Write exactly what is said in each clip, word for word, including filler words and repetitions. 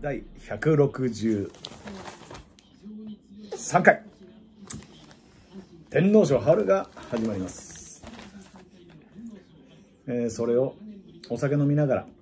だいひゃくろくじゅうさんかい天皇賞春が始まります。えー、それをお酒飲みながら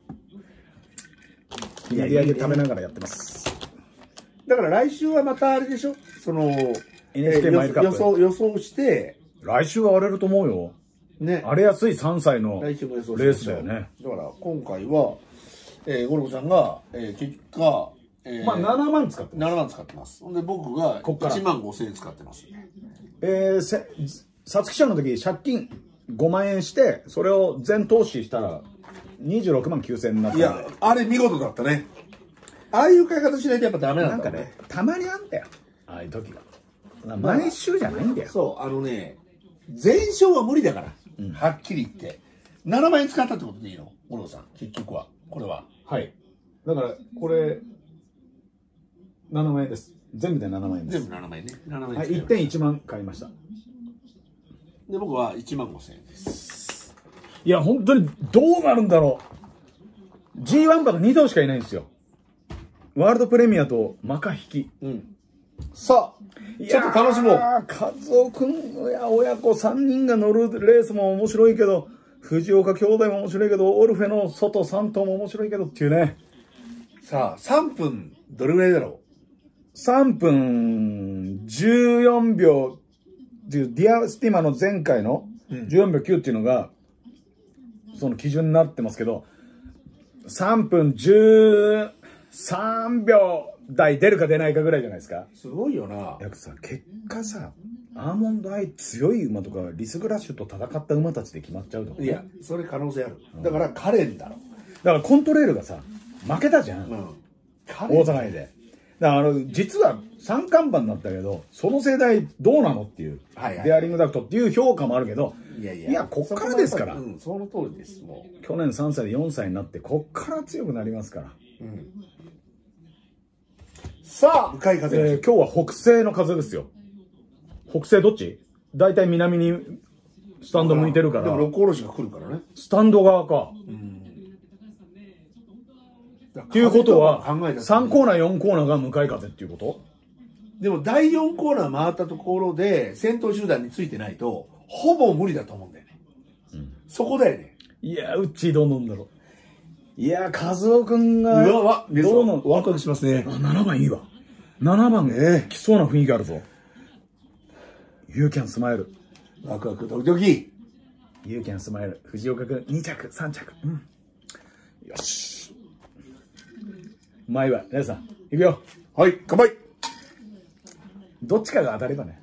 焼き上げ食べながらやってます。 だから来週はまたあれでしょ、その エエヌエイチケー マイルカップ予想予想して来週は荒れると思うよね。荒れやすいさんさいのレースだよね。 だから今回は、えー、ゴルゴさんが、えー、結果、えー、 まあななまん使ってます。 ななまん使ってます。で僕がいちまんごせんえん使ってます。 えー、せ皐月賞の時借金ごまんえんしてそれを全投資したらにじゅうろくまんきゅうせんえんになったんで。 いやあれ見事だったね。ああいう買い方しないとやっぱダメなんだね。 なんかね、たまにあんだよ、ああいう時が。毎週じゃないんだよ。 そうあのね、全勝は無理だから、うん、はっきり言ってななまんえん使ったってことでいいの、ゴルゴさん。結局はこれははいだからこれななまんえんです。全部でななまんえんです。 全部ななまんえんね。ななまんえん、 はい、いってんいちまん買いました。 で僕はいちまんごせんえんです。 いや本当にどうなるんだろう。 ジーワン 馬がに頭しかいないんですよ。ワールドプレミアとマカ引き、うん、 さあちょっと楽しもう。 和夫君や親子さんにんが乗るレースも面白いけど、藤岡兄弟も面白いけど、オルフェの外さん頭も面白いけどっていうね。さあさんぷんどれぐらいだろう。さんぷんじゅうよんびょうっていうディアスティマの前回のじゅうよんびょうきゅうっていうのがその基準になってますけど、さんぷんじゅうさんびょうだい出るか出ないかぐらいじゃないですか。 すごいよな。 やくさ結果さ、アーモンドアイ強い馬とかリスグラッシュと戦った馬たちで決まっちゃうとか、ね、 いやそれ可能性ある、うん、だからカレンだろ。 だからコントレールがさ負けたじゃん、うん、大阪で。だからあの実は三冠馬になったけどその世代どうなのっていう、はいはい、デアリングダクトっていう評価もあるけど、いやいやいやこっからですから。 うん、その通りです。もう去年さんさいでよんさいになってこっから強くなりますから、うん、さあ向かい風、えー、今日は北西の風ですよ。北西どっち？大体南にスタンド向いてるから。 でも六甲おろしが来るからね。 スタンド側か。うん。っていうことはさんコーナーよんコーナーが向かい風っていうこと？ でもだいよんコーナー回ったところで先頭集団についてないとほぼ無理だと思うんだよね。うん、そこだよね。 いやうっちーどうなんだろう。いや和夫君がうわどうのワクワクしますね。 あななばんいいわ。ななばんね来そうな雰囲気あるぞ。ユーキャンスマイル。 ワクワクドキドキ。 ユーキャンスマイル。藤岡君に着さん着。うん。よし。うまいわ。皆さんいくよ。 はい乾杯。 どっちかが当たればね。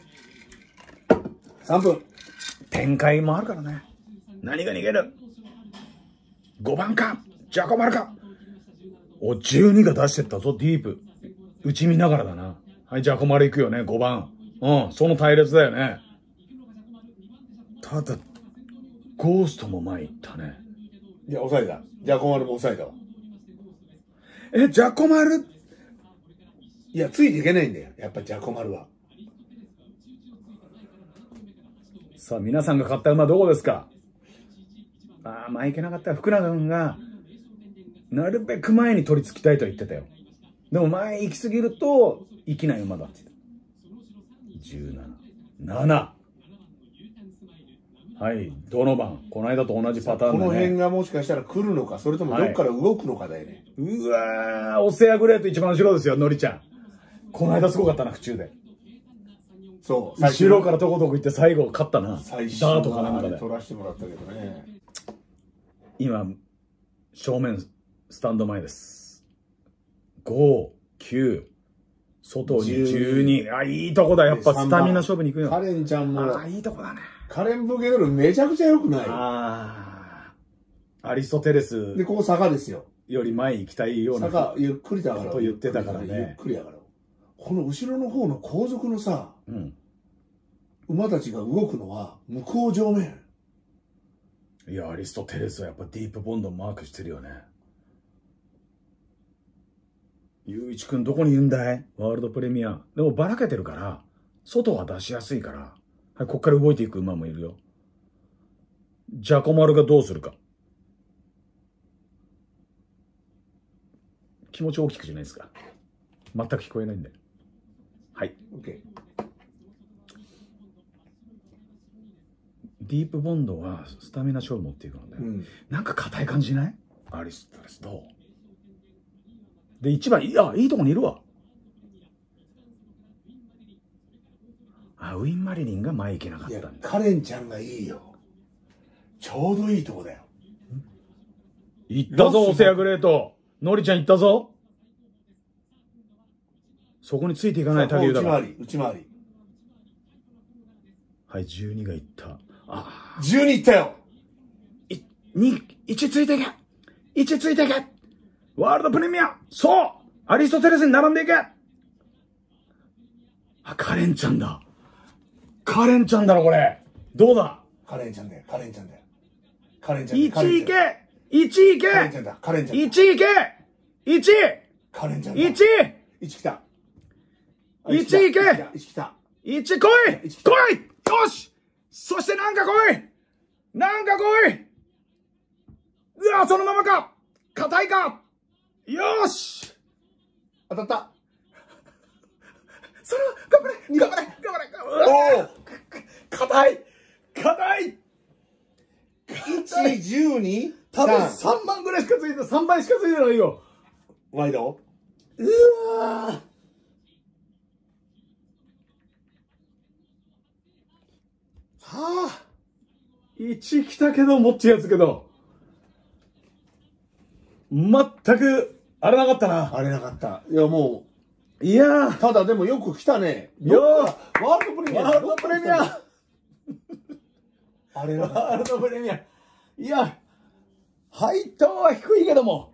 さんぷん。 展開もあるからね。何が逃げる？ごばんかジャコマルか。おじゅうにが出してったぞディープ。内見ながらだな。はいジャコマルいくよねごばん。うんその隊列だよね。ただゴーストも前行ったね。 いや抑えた。ジャコマルも抑えたわ。 えジャコマルいやついていけないんだよやっぱジャコマルは。 さあ皆さんが買った馬どこですか？ああ前行けなかった福永君がなるべく前に取り付きたいとは言ってたよ。でも前行き過ぎると生きない馬だって言ってた。じゅうなな。なな。はいどの番この間と同じパターンだね。 この辺がもしかしたら来るのかそれともどっから動くのかだよね。 はい、うわーオセアグレート一番後ろですよのりちゃん。この間すごかったな府中で。そう後ろからとことこ行って最後勝ったな。最初ダートかなんかで取らせてもらったけどね。 今正面スタンド前です。ご、きゅう外にじゅうに。あいいとこだやっぱスタミナ勝負に行くよ。 カレンちゃんもあいいとこだね。 カレンブゲドルめちゃくちゃ良くない？ ああアリストテレスでここ坂ですよ。 より前行きたいような坂ゆっくりだからと言ってたからね。 ゆっくりだからこの後ろの方の後続のさ、うん、馬たちが動くのは向こう上面。 いやアリストテレスはやっぱディープボンドマークしてるよね。ゆういちくんどこにいるんだいワールドプレミア。でもばらけてるから外は出しやすいから、はい、こっから動いていく馬もいるよ。ジャコマルがどうするか。 気持ち大きくじゃないですか。全く聞こえないんで。はい。 OK。 ディープボンドはスタミナ勝負持っていくので、うん、なんか硬い感じない？アリストレスどう？で、一番、いや、いいとこにいるわ。あ、ウィン・マリリンが前行けなかったんだ。 カレンちゃんがいいよ。ちょうどいいとこだよ。 行ったぞ、オセアグレート。ノリちゃん行ったぞ。そこについていかない旅だから。 内回り、内回り。 はい、じゅうにが行った。ああ。じゅうに行ったよ。 い、に、いちついていけ。いちついていけ。ワールドプレミア。そうアリストテレスに並んでいけ。あ、カレンちゃんだ。カレンちゃんだろ、これ。どうだ？ カレンちゃんだよ、カレンちゃんだよ。カレンちゃん。 いちいけ !いち いけカレンちゃんだ、カレンちゃん。 いちいけ !いち! カレンちゃんだ。 いち! いち来た。 いちいけ ! いち来た。 いち来い来いよしそしてなんか来いなんか来いうわ、そのままか硬いかよーし当たったその、頑張れ頑張れ頑張れおお硬い硬いいち、じゅうに、 多分さんばんぐらいしかついて、さんばいしかついてないよ。 ワイドうわーはあ、いち来たけど、もっちやつけど。全く、あれなかったな。 あれなかった。いや、もう。いやただでもよく来たね。 いやワールドプレミア。 ワールドプレミア。 あれなかった。 ワールドプレミア。いや、配当は低いけども。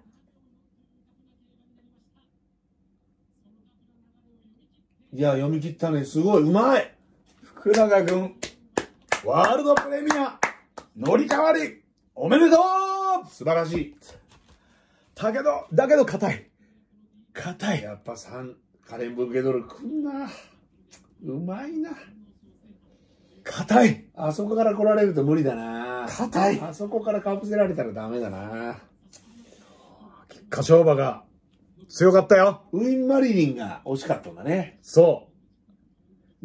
いや、読み切ったね。すごい、うまい。 福永君。ワールドプレミア乗り換わりおめでとう素晴らしい。 だけど、だけど硬い。硬い。 やっぱさん、カレン・ブーケドルくんな。うまいな。 硬い。 あそこから来られると無理だな。 硬い。 あそこからかぶせられたらダメだな。 菊花賞馬が強かったよ。 ウィン・マリリンが惜しかったんだね。 そう。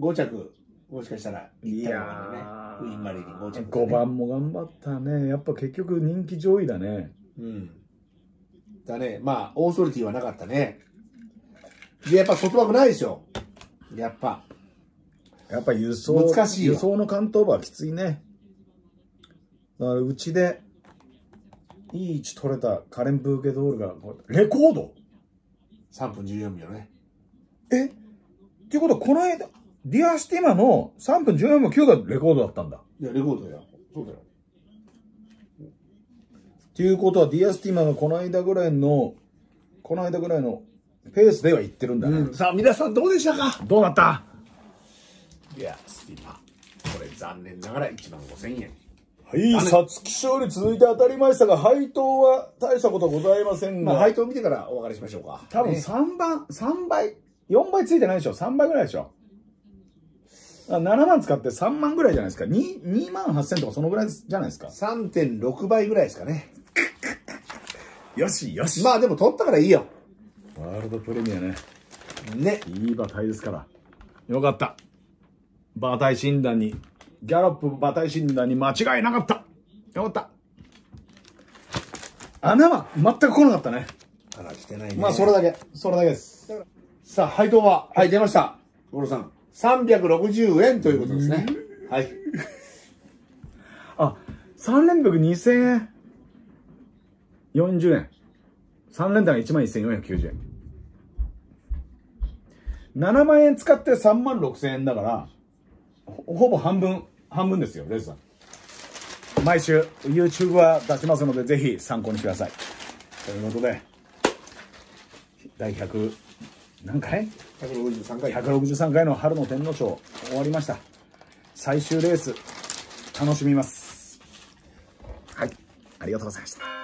ご着。もしかしたらいやー、ウィンマリリンご着、ね、 ごばんも頑張ったね。やっぱ結局人気上位だね。 うん。だね。まあ、オーソリティはなかったね。で、やっぱ外枠ないでしょ。やっぱ。 やっぱ輸送、 難しいよ。 輸送の関東馬はきついね。だからうちで、いい位置取れたカレン・ブーケドールが、レコード ? さんぷんじゅうよんびょうね。 えっていうことは、この間、ディアスティマのさんぷんじゅうよんびょうきゅうがレコードだったんだ。 いや、レコードや。そうだよ。 っていうことは、ディアスティマがこの間ぐらいの、この間ぐらいのペースではいってるんだね。 うん、さあ、皆さんどうでしたか？ どうなった？ ディアスティマ。これ残念ながらいちまんごせんえん。 はい、皐月賞に続いて当たりましたが、配当は大したことはございませんが。 まあ、配当を見てからお別れしましょうか。 多分さんばん、さんばい、よんばいついてないでしょ？ さん 倍ぐらいでしょ？ななまん使ってさんまんぐらいじゃないですか。に、にまんはっせんとかそのぐらいじゃないですか。 さんてんろくばいぐらいですかね。 よしよし。 まあでも取ったからいいよ。 ワールドプレミアね。 ね。 いい馬体ですから。よかった。馬体診断に、ギャロップ馬体診断に間違いなかった。よかった。穴は全く来なかったね。 穴来てないね。 まあそれだけ。それだけです。 さあ、配当は、はい、出ました。五郎さん。さんびゃくろくじゅうえんということですね。はい。 あ、さん連複にせんえん。よんじゅうえん。さん連単がいちまんせんよんひゃくきゅうじゅうえん。ななまんえん使ってさんまんろくせんえんだから、ほ, ほぼ半分、半分ですよ、レイスさん。毎週 YouTube は出しますので、ぜひ参考にしてください。ということで、第ひゃく、何回 ?ひゃくろくじゅうさんかい。ひゃくろくじゅうさんかいの春の天皇賞終わりました。最終レース、楽しみます。はい。ありがとうございました。